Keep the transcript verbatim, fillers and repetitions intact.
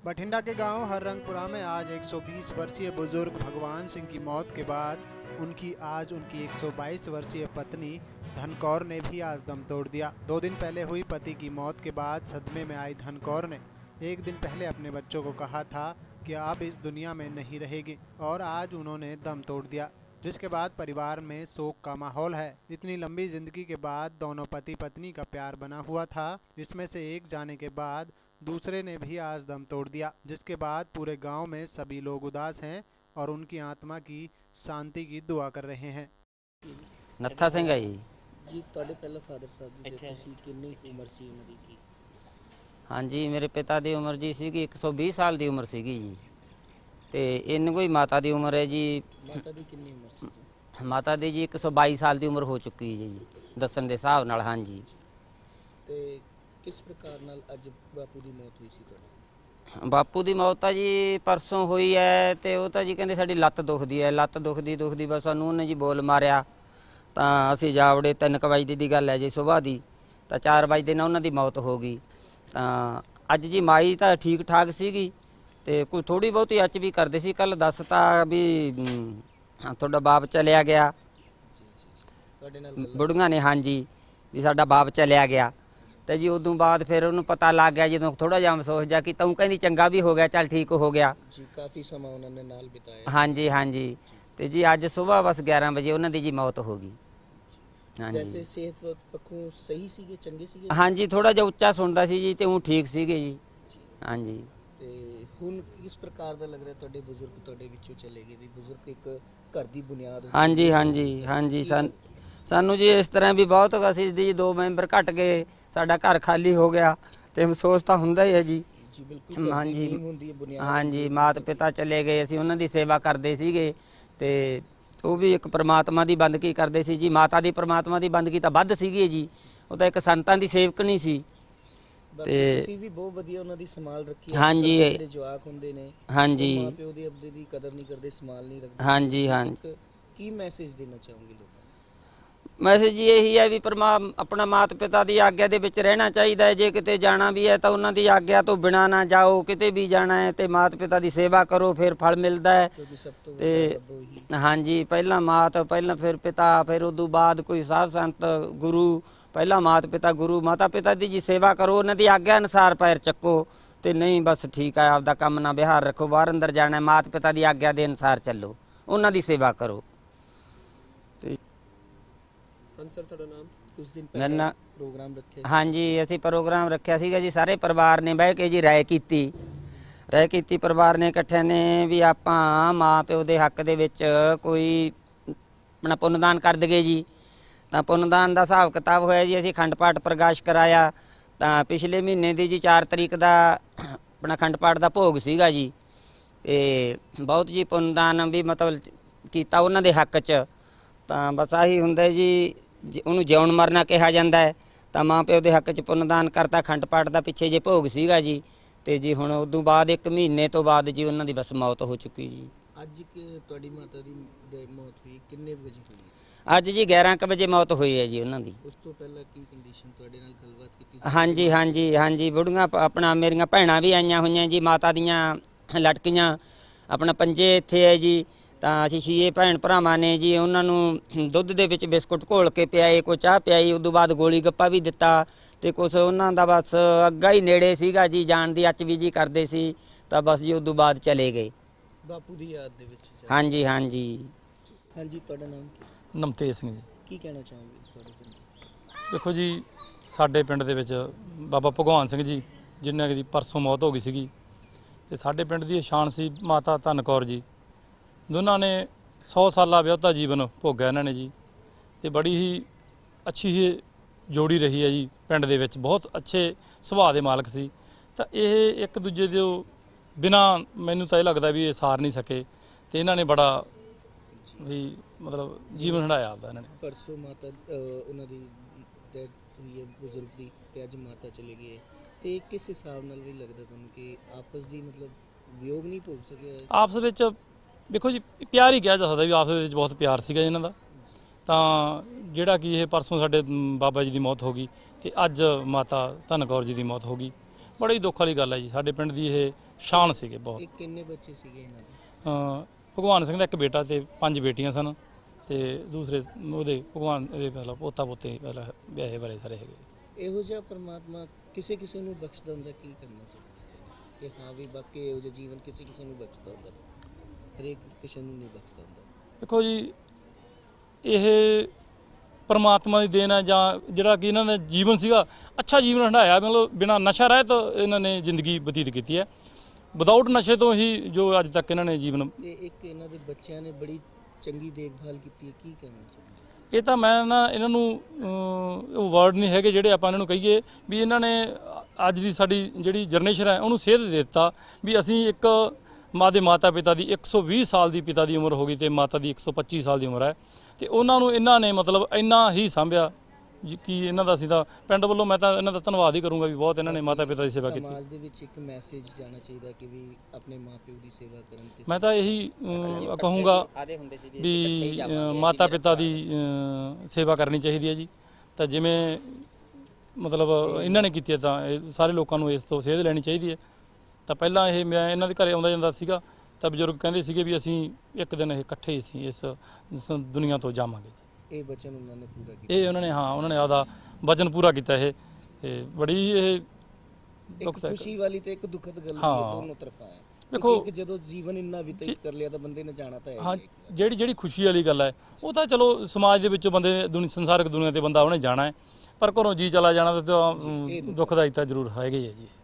बठिंडा के गांव हररंगपुरा में आज एक सौ बीस वर्षीय बुजुर्ग भगवान सिंह की मौत के बाद उनकी आज उनकी एक सौ बाईस वर्षीय पत्नी धनकौर ने भी आज दम तोड़ दिया। दो दिन पहले हुई पति की मौत के बाद सदमे में आई धनकौर ने एक दिन पहले अपने बच्चों को कहा था कि आप इस दुनिया में नहीं रहेगी, और आज उन्होंने दम तोड़ दिया, जिसके बाद परिवार में शोक का माहौल है। इतनी लंबी जिंदगी के बाद दोनों पति पत्नी का प्यार बना हुआ था, इसमें से एक जाने के बाद दूसरे ने भी आज दम तोड़ दिया, जिसके बाद पूरे गांव में सभी लोग उदास हैं और उनकी आत्मा की शांति की दुआ कर रहे हैं। नत्था सिंह है जी। जी ਤੁਹਾਡੇ ਪਹਿਲਾ ਫਾਦਰ ਸਾਹਿਬ ਦੀ ਡੈਥ ਸੀ, ਕਿੰਨੀ ਉਮਰ ਸੀ ਉਹਨਾਂ ਦੀ ਕੀ? हाँ जी, मेरे पिता की उम्र जी सी एक सौ बीस साल की उम्र सी जी, तो इन कोई माता की उम्र है जी। ਮਾਤਾ ਦੀ ਕਿੰਨੀ ਉਮਰ ਸੀ? माता दी जी एक सौ बाई साल की उम्र हो चुकी है जी दसन के हिसाब नाल। हाँ जी। ਤੇ ਕਿਸ ਪ੍ਰਕਾਰ ਨਾਲ ਅੱਜ ਬਾਪੂ ਦੀ ਮੌਤ ਹੋਈ ਸੀ ਤੁਹਾਡੇ? बापू की मौत तो जी परसों हुई है, तो वह तो जी कहते साड़ी लत्त दुखदी है, लत्त दुखदी दुखदी बस सानू उन्हें जी बोल मारिया, तो असी जा वड़े। तीन क बजे की गल है जी सुबह की, तो चार बजे ना उन्होंने मौत हो गई। तो अज जी माई तो ठीक ठाक सी, तो कोई थोड़ी बहुत ही अच भी करते सी। कल दसता भी थोड़ा बाप चलिया गया बुढ़िया ने। हाँ जी, भी साडा बाप चलिया गया, तो जी उदों बाद फिर उन्होंने पता लग गया जो थोड़ा जिहा महसूस जा कि तू कहनी चंगा भी हो गया, चल ठीक हो गया जी। काफ़ी समा उन्होंने नाल बिताया। हाँ जी हाँ जी। तो जी अज सुबह बस ग्यारह बजे उन्होंने जी मौत हो गई। हाँ जी। वैसे सेहत पक्षों सही सीगे, चंगे सीगे? हाँ जी, थोड़ा जिहा उच्चा सुनता सी जी, तो हूँ ठीक सीगे जी। हाँ जी। ਤੇ ਹੁਣ किस प्रकार ਦਾ ਲੱਗ ਰਿਹਾ ਤੁਹਾਡੇ ਬਜ਼ੁਰਗ ਤੁਹਾਡੇ ਵਿੱਚੋਂ ਚਲੇ ਗਏ? ਵੀ ਬਜ਼ੁਰਗ ਇੱਕ ਘਰ ਦੀ ਬੁਨਿਆਦ। हाँ जी हाँ जी हाँ जी। सन सानू जी इस तरह भी बहुत असी जी दो मैंबर घट गए, साडा घर खाली हो गया, तो महसूस तो हुंदा ही है जी। ਜੀ ਬਿਲਕੁਲ। हाँ जी ਹੁੰਦੀ ਹੈ ਬੁਨਿਆਦ। हाँ जी, मात पिता चले गए, असी उन्हां दी सेवा करते सीगे, ते ਉਹ ਵੀ ਇੱਕ परमात्मा ਦੀ ਬੰਦਗੀ ਕਰਦੇ ਸੀ जी। माता ਦੀ परमात्मा ਦੀ ਬੰਦਗੀ ਤਾਂ ਵੱਧ ਸੀਗੀ ਜੀ, ਉਹ ਤਾਂ ਇੱਕ ਸੰਤਾਂ ਦੀ ਸੇਵਕਣੀ ਸੀ। ਤੇ ਤੁਸੀਂ ਵੀ ਬਹੁਤ ਵਧੀਆ ਉਹਨਾਂ ਦੀ ਸੰਭਾਲ ਰੱਖੀ ਹੈ। हाँ जी ਜਿਹੜੇ ਜਵਾਕ ਹੁੰਦੇ ਨੇ हाँ जी ਮਾਂ ਪਿਓ ਦੇ ਅਬਦੇ ਦੀ ਕਦਰ ਨਹੀਂ ਕਰਦੇ, ਸੰਭਾਲ ਨਹੀਂ ਰੱਖਦੇ। हाँ जी हाँ। ਇੱਕ ਕੀ ਮੈਸੇਜ ਦੇਣਾ ਚਾਹੋਗੇ ਲੋਕਾਂ ਨੂੰ? मैसेज यही है भी परमा अपना मात पिता की आग्ञा के विच रहना चाहिए। जे किते जाना भी है तो उन्होंने आग्ञा तो बिना ना जाओ, किते भी जाना है तो मात पिता की सेवा करो, फिर फल मिलता है। तो हाँ जी, पहला मात, पहला फिर पिता, फिर उदू बाद कोई साध संत गुरु, पहला मात पिता गुरु, माता पिता की जी सेवा करो, उन्होंने आग्ञा अनुसार पैर चक्को, तो नहीं बस ठीक है आपका काम ना बिहार रखो, बाहर अंदर जाना है मात पिता की आग्ञा के अनुसार चलो, उन्होंने सेवा करो। सर ਤੁਹਾਡਾ ਨਾਮ? कुछ दिन मेरा पहले नाम प्रोग्राम रखे। हाँ जी, असी प्रोग्राम रखा सीगा जी, सारे परिवार ने बह के जी राय की राय की परिवार ने इकट्ठे ने भी आप माँ प्यो के हक दे विच कोई अपना पुन्नदान कर दईए जी। तो पुन्नदान का हिसाब किताब होया जी, असी अखंड पाठ प्रकाश कराया। तो पिछले महीने की जी चार तरीक का अपना अखंड पाठ का भोग सीगा जी, तो बहुत जी पुन्नदान भी मतलब किया उन्होंने हक च। तो बस आही हुंदा जी, उन्होंने जिउण मरना कहा जाता है, तो माँ प्यो के हक च पुन्नदान करता। अखंड पाठ का पिछे जे भोग सीगा जी, तो जी हुण उदों बाद एक महीने तो बाद जी उन्हों की बस मौत हो चुकी जी। ਅੱਜ ਕਿ ਤੁਹਾਡੀ ਮਾਤਾ ਦੀ ਦੇ ਮੌਤ ਹੋਈ ਕਿੰਨੇ ਵਜੇ ਹੋਈ? अज जी ग्यारह क बजे मौत हुई है जी उन्होंने। ਉਸ ਤੋਂ ਪਹਿਲਾਂ ਕੀ ਕੰਡੀਸ਼ਨ ਤੁਹਾਡੇ ਨਾਲ ਗੱਲਬਾਤ ਕੀਤੀ? हाँ जी हाँ जी हाँ जी। बुढ़िया अपना मेरिया भैणां भी आईयां होईयां जी, माता दियां लटकियां अपना पंजे इत्थे है जी। तो असीं छे भैन भरावां ने जी उन्होंने दुध दे विच बिस्कुट घोल के पियाए, कोई चाह पियाई, उदों बाद गोली गप्पा भी दिता, तो कुछ उन्हां दा बस अग्गा ही नेड़े सीगा जी, जान दी अच भी जी करदे सी, तो बस जी उदों बाद चले गए। ਬਾਪੂ ਦੀ ਯਾਦ ਦੇ ਵਿੱਚ। हाँ जी हाँ जी। ਹਾਂਜੀ ਤੁਹਾਡਾ ਨਾਮ ਕੀ? ਨਮਤੇਜ ਸਿੰਘ ਜੀ। ਕੀ ਕਹਿਣਾ ਚਾਹੋਗੇ ਤੁਹਾਡੇ ਪਿੰਡ? ਦੇਖੋ ਜੀ, ਸਾਡੇ ਪਿੰਡ ਦੇ ਵਿੱਚ ਬਾਬਾ ਭਗਵਾਨ ਸਿੰਘ ਜੀ ਜਿਨ੍ਹਾਂ ਦੀ ਪਰਸੋਂ ਮੌਤ ਹੋ ਗਈ ਸੀਗੀ, ਤੇ ਸਾਡੇ ਪਿੰਡ ਦੀ ਸ਼ਾਨ ਸੀ ਮਾਤਾ ਧਨ ਕੌਰ ਜੀ। ਦੋਨਾਂ ਨੇ ਸੌ ਸਾਲਾ ਵਿਆਹਤਾ ਜੀਵਨ ਭੋਗਿਆ ਇਹਨਾਂ ਨੇ ਜੀ, ਤੇ ਬੜੀ ਹੀ ਅੱਛੀ ਹੀ ਜੋੜੀ ਰਹੀ ਹੈ ਜੀ। ਪਿੰਡ ਦੇ ਵਿੱਚ ਬਹੁਤ ਅੱਛੇ ਸੁਭਾਅ ਦੇ ਮਾਲਕ ਸੀ। ਤਾਂ ਇਹ ਇੱਕ ਦੂਜੇ ਦੇ ਬਿਨਾਂ ਮੈਨੂੰ ਤਾਂ ਇਹ ਲੱਗਦਾ ਵੀ ਇਹ ਸਾਰ ਨਹੀਂ ਸਕੇ, ਤੇ ਇਹਨਾਂ ਨੇ ਬੜਾ ਵੀ ਮਤਲਬ ਜੀਵਨ ਹੰਢਾਇਆ ਆਪਦਾ ਇਹਨਾਂ ਨੇ। ਪਰਸੋਂ ਮਾਤਾ ਉਹਨਾਂ ਦੀ ਡੈਥ ਹੋਈ ਹੈ ਬਜ਼ੁਰਗ ਦੀ, ਤੇ ਅੱਜ ਮਾਤਾ ਚਲੇ ਗਏ, ਤੇ ਕਿਸ ਹਿਸਾਬ ਨਾਲ ਵੀ ਲੱਗਦਾ ਤੁਹਾਨੂੰ ਕਿ ਆਪਸ ਦੀ ਮਤਲਬ ਵਿਯੋਗ ਨਹੀਂ ਭੋਗ ਸਕੇ? ਆਪਸ ਵਿੱਚ ਦੇਖੋ ਜੀ ਪਿਆਰ ਹੀ ਕਿਹਾ ਜਾ ਸਕਦਾ ਵੀ ਆਪਸ ਵਿੱਚ ਬਹੁਤ ਪਿਆਰ ਸੀਗਾ ਇਹਨਾਂ ਦਾ। ਤਾਂ ਜਿਹੜਾ ਕਿ ਇਹ ਪਰਸੋਂ ਸਾਡੇ ਬਾਬਾ ਜੀ ਦੀ ਮੌਤ ਹੋ ਗਈ, ਤੇ ਅੱਜ ਮਾਤਾ ਧਨ ਕੌਰ ਜੀ ਦੀ ਮੌਤ ਹੋ ਗਈ। ਬੜੀ ਦੁੱਖ ਵਾਲੀ ਗੱਲ ਹੈ ਜੀ। ਸਾਡੇ ਪਿੰਡ ਦੀ ਇਹ ਸ਼ਾਨ ਸੀਗੇ ਬਹੁਤ। ਇਹ ਕਿੰਨੇ ਬੱਚੇ ਸੀਗੇ ਇਹਨਾਂ ਦੇ? ਅ, ਭਗਵਾਨ ਸਿੰਘ ਦਾ ਇੱਕ ਬੇਟਾ ਤੇ ਪੰਜ ਬੇਟੀਆਂ ਸਨ, ਤੇ ਦੂਸਰੇ ਉਹਦੇ ਭਗਵਾਨ ਇਹਦੇ ਮਤਲਬ ਪੋਤਾ ਪੋਤੇ ਮਤਲਬ ਵਿਆਹੇ ਵਾਲੇ ਸਾਰੇ ਹੈਗੇ। ਇਹੋ ਜਿਹਾ ਪਰਮਾਤਮਾ ਕਿਸੇ ਕਿਸੇ ਨੂੰ ਬਖਸ਼ਦਾ ਹੁੰਦਾ, ਕੀ ਕਰਨਾ ਚਾਹੀਦਾ ਕਿ ਹਾਂ ਵੀ ਬਾਕੀ ਇਹੋ ਜਿਹਾ ਜੀਵਨ ਕਿਸੇ ਕਿਸੇ ਨੂੰ ਬਖਸ਼ਦਾ ਹੁੰਦਾ, ਹਰੇਕ ਕਿਸੇ ਨੂੰ ਨਹੀਂ ਬਖਸ਼ਦਾ ਹੁੰਦਾ? ਦੇਖੋ ਜੀ, ਇਹ ਪਰਮਾਤਮਾ ਦੀ ਦੇਣ ਹੈ, ਜਾਂ ਜਿਹੜਾ ਕਿ ਇਹਨਾਂ ਦਾ ਜੀਵਨ ਸੀਗਾ ਅੱਛਾ ਜੀਵਨ ਹੰਢਾਇਆ, ਮਤਲਬ ਬਿਨਾਂ ਨਸ਼ਾ ਰਹਿਤ ਇਹਨਾਂ ਨੇ ਜ਼ਿੰਦਗੀ ਬਤੀਤ ਕੀਤੀ ਹੈ, ਵਿਦਆਊਟ ਨਸ਼ੇ ਤੋਂ ਹੀ ਜੋ ਅੱਜ ਤੱਕ ਇਹਨਾਂ ਨੇ ਜੀਵਨ। ਤੇ ਇੱਕ ਇਹਨਾਂ ਦੇ ਬੱਚਿਆਂ ਨੇ ਬੜੀ ਚੰਗੀ ਦੇਖਭਾਲ ਕੀਤੀ ਹੈ, ਕੀ ਕਹਿਣਾ ਚਾਹੁੰਦੇ? ਇਹ ਤਾਂ ਮੈਂ ਨਾ ਇਹਨਾਂ ਨੂੰ ਉਹ ਵਰਡ ਨਹੀਂ ਹੈਗੇ ਜਿਹੜੇ ਆਪਾਂ ਇਹਨਾਂ ਨੂੰ ਕਹੀਏ ਵੀ ਇਹਨਾਂ ਨੇ ਅੱਜ ਦੀ ਸਾਡੀ ਜਿਹੜੀ ਜਨਰੇਸ਼ਨ ਹੈ ਉਹਨੂੰ ਸੇਧ ਦੇ ਦਿੱਤਾ ਵੀ ਅਸੀਂ ਇੱਕ ਮਾਂ ਦੇ ਮਾਤਾ ਪਿਤਾ ਦੀ ਇੱਕ ਸੌ ਵੀਹ ਸਾਲ ਦੀ ਪਿਤਾ ਦੀ ਉਮਰ ਹੋ ਗਈ ਤੇ ਮਾਤਾ ਦੀ ਇੱਕ ਸੌ ਪੱਚੀ ਸਾਲ ਦੀ ਉਮਰ ਹੈ, ਤੇ ਉਹਨਾਂ ਨੂੰ ਇਹਨਾਂ ਨੇ ਮਤਲਬ ਇੰਨਾ ਹੀ ਸਾਂਭਿਆ ਕਿ ਇਹਨਾਂ ਦਾ ਅਸੀਂ ਤਾਂ ਪਿੰਡ ਵੱਲੋਂ ਮੈਂ ਤਾਂ ਇਹਨਾਂ ਦਾ ਧੰਨਵਾਦ ਹੀ ਕਰੂੰਗਾ ਵੀ ਬਹੁਤ ਇਹਨਾਂ ਨੇ ਮਾਤਾ ਪਿਤਾ ਦੀ ਸੇਵਾ ਕੀਤੀ। ਸਮਾਜ ਦੇ ਵਿੱਚ ਇੱਕ ਮੈਸੇਜ ਜਾਣਾ ਚਾਹੀਦਾ ਕਿ ਵੀ ਆਪਣੇ ਮਾਪਿਓ ਦੀ ਸੇਵਾ ਕਰਨ ਤੇ ਮੈਂ ਤਾਂ ਇਹੀ ਅ, ਕਹੂੰਗਾ ਵੀ ਅ, ਮਾਤਾ ਪਿਤਾ ਦੀ ਅ, ਸੇਵਾ ਕਰਨੀ ਚਾਹੀਦੀ ਹੈ ਜੀ। ਤਾਂ ਜਿਵੇਂ ਮਤਲਬ ਇਹਨਾਂ ਨੇ ਕੀਤੀ ਹੈ ਤਾਂ ਇਹ ਸਾਰੇ ਲੋਕਾਂ ਨੂੰ ਇਸ ਤੋਂ ਸੇਧ ਲੈਣੀ ਚਾਹੀਦੀ ਹੈ। ਤਾਂ ਪਹਿਲਾਂ ਇਹ ਮੈਂ ਇਹਨਾਂ ਦੇ ਘਰੇ ਆਉਂਦਾ ਜਾਂਦਾ ਸੀਗਾ ਤਾਂ ਬਜ਼ੁਰਗ ਕਹਿੰਦੇ ਸੀਗੇ ਵੀ ਅਸੀਂ ਇੱਕ ਦਿਨ ਇਹ ਇਕੱਠੇ ਹੀ ਸੀ ਇਸ ਇਸ ਦੁਨੀਆ ਤੋਂ ਜਾਵਾਂਗੇ। ਇਹ ਬਚਨ ਉਹਨਾਂ ਨੇ ਪੂਰਾ ਕੀਤਾ? ਇਹ ਉਹਨਾਂ ਨੇ ਹਾਂ ਉਹਨਾਂ ਨੇ ਆਪਦਾ ਵਚਨ ਪੂਰਾ ਕੀਤਾ। ਇਹ ਤੇ ਬੜੀ ਇਹ ਇੱਕ ਖੁਸ਼ੀ ਵਾਲੀ ਤੇ ਇੱਕ ਦੁਖਦ ਗੱਲ ਵੀ ਹਾਂ। ਹੈ, ਦੋਨੋਂ ਤਰਫਾ ਹੈ। ਦੇਖੋ, ਇੱਕ ਜਦੋਂ ਜੀਵਨ ਇੰਨਾ ਬਤੀਤ ਕਰ ਲਿਆ ਤਾਂ ਬੰਦੇ ਨੇ ਜਾਣਾ ਤਾਂ ਹੈ ਹਾਂ, ਹੀ ਹੈ। ਜਿਹੜੀ ਜਿਹੜੀ ਖੁਸ਼ੀ ਵਾਲੀ ਗੱਲ ਹੈ ਉਹ ਤਾਂ ਚਲੋ ਸਮਾਜ ਦੇ ਵਿੱਚੋਂ ਬੰਦੇ ਦੁਨੀ ਸੰਸਾਰਿਕ ਦੁਨੀਆ ਤੇ ਬੰਦਾ ਉਹਨੇ ਜਾਣਾ ਹੈ, ਪਰ ਘਰੋਂ ਜੀ ਚਲਾ ਜਾਣਾ ਤਾਂ ਦੁਖਦਾਈ ਤਾਂ ਜ਼ਰੂਰ ਹੈਗਾ ਹੀ ਹੈ ਜੀ।